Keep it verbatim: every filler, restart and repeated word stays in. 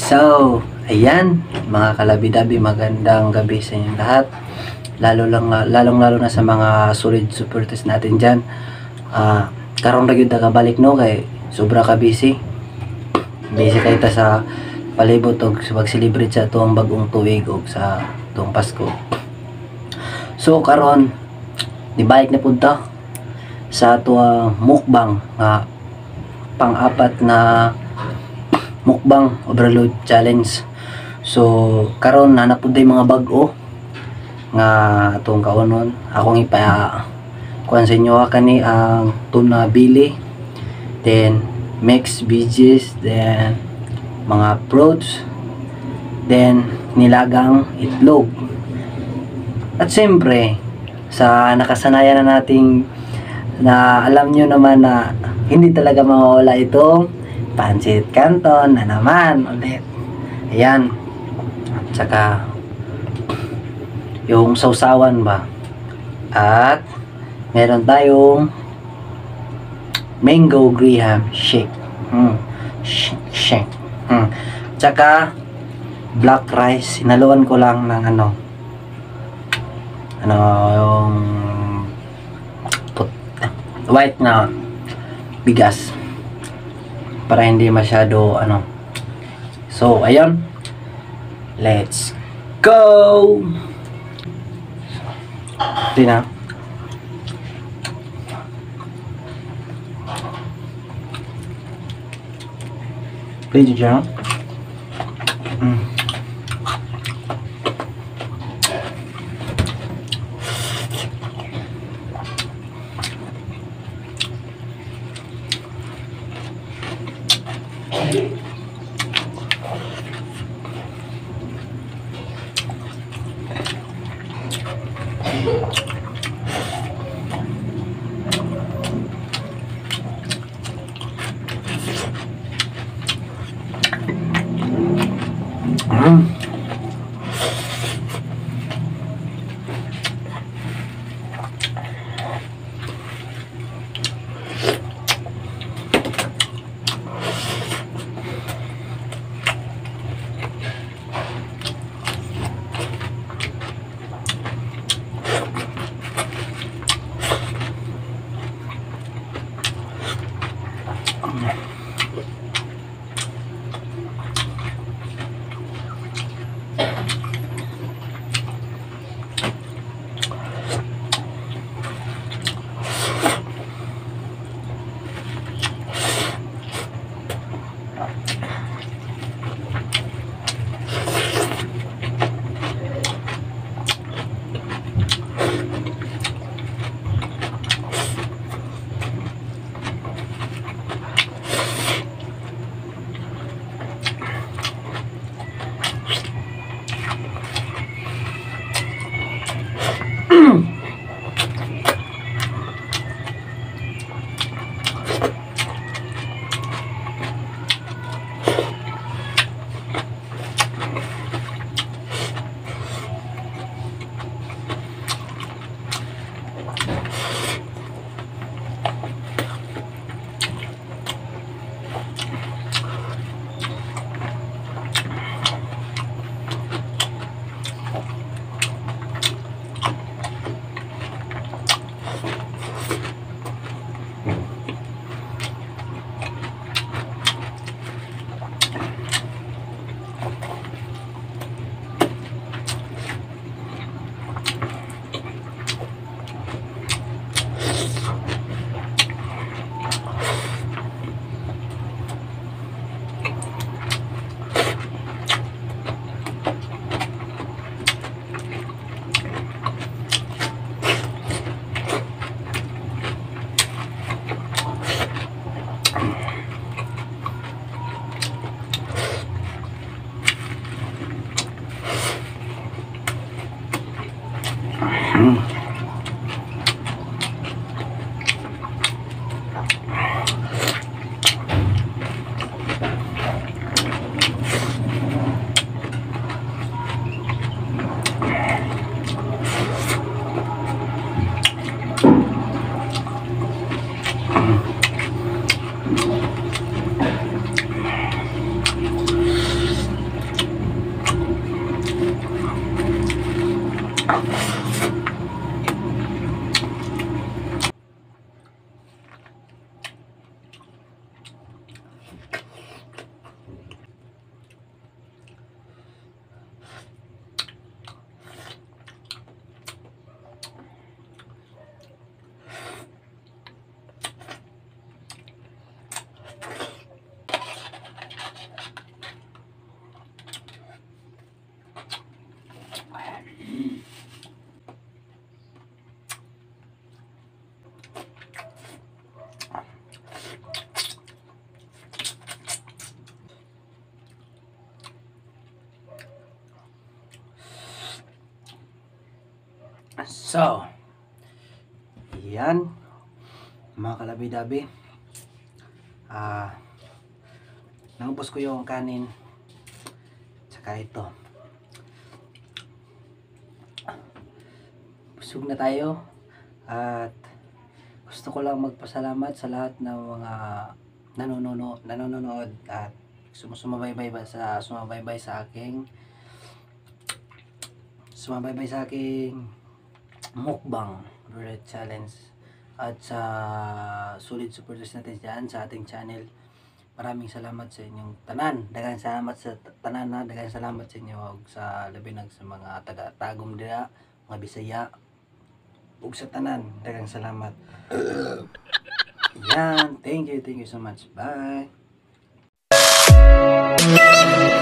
So, ayan, mga kalabi-dabi, magandang gabi sa inyong lahat. Lalo lang, lalong lalo na sa mga solid supporters natin dyan. Uh, karon ra gyud ka balik no kay sobra ka busy. Busy kay ta sa palibot og sa pag-celebrate sa tuwang bagong tuig og sa tuwang Pasko. So karon nibalik na pud ta sa tuwang mukbang nga pang-apat na mukbang overload challenge. So karon nanap pud mga bag-o nga atong kaunon akong ipa kuan sa inyo kani ang tuna bili, then mixed veggies, then mga fruits, then nilagang itlog. At siyempre sa nakasanayan na nating na alam nyo naman na hindi talaga mawawala itong pancit canton na naman ulit. Ayan. Tsaka yung sausawan ba. At meron tayong mango graham shake. Hmm. Shake. Hmm. Tsaka black rice. Sinaluan ko lang ng ano. Ano yung put, white na bigas para hindi masyado ano. So ayun, let's go. Ito na pwede dyan. mm. Mm. So, yan mga kalabi-dabi. Ah, naubos ko yung kanin. Tsaka ito. Busog na tayo. At gusto ko lang magpasalamat sa lahat ng mga nanonood, nanonood at sumusumabaybay ba sa sumabaybay sa aking sumabaybay sa aking mukbang Red Challenge at sa solid supporters natin dyan sa ating channel. Maraming salamat sa inyong tanan. Daghang salamat sa tanan na, daghang salamat sa inyo ug sa labi nag sa mga taga Tagum dira, mga Bisaya ug sa tanan. Daghang salamat. Yan, thank you, thank you so much. Bye.